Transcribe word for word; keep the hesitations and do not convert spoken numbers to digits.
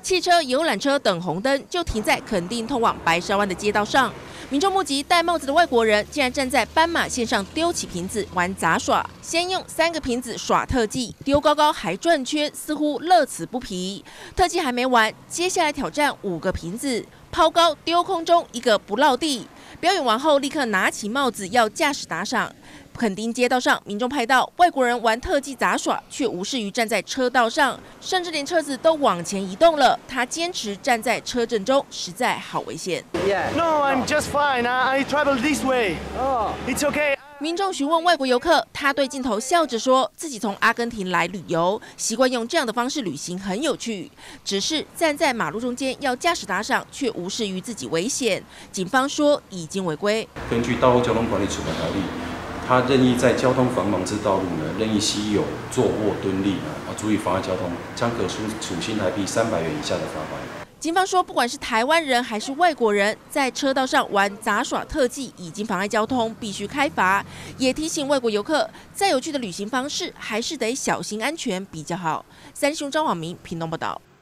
汽车、游览车等红灯就停在垦丁通往白沙湾的街道上。民众目击戴帽子的外国人竟然站在斑马线上丢起瓶子玩杂耍，先用三个瓶子耍特技，丢高高还转圈，似乎乐此不疲。特技还没完，接下来挑战五个瓶子，抛高丢空中，一个不落地。表演完后，立刻拿起帽子要驾驶打赏。垦丁街道上，民众拍到外国人玩特技杂耍，却无视于站在车道上，甚至连车子都往前移动了。他坚持站在车阵中，实在好危险。 Yeah. No, I'm just fine. I, I travel this way. Oh. It's okay. 民众询问外国游客，他对镜头笑着说，自己从阿根廷来旅游，习惯用这样的方式旅行，很有趣。只是站在马路中间要驾驶打赏，却无视于自己危险。警方说已经违规。 根据道路交通管理处罚条例，他任意在交通繁忙之道路呢，任意吸有、坐卧、蹲立啊，足以妨碍交通，将可处处新台币三百元以下的罚款。 警方说，不管是台湾人还是外国人，在车道上玩杂耍特技已经妨碍交通，必须开罚。也提醒外国游客，再有趣的旅行方式，还是得小心安全比较好。三立新闻张网民屏东报道。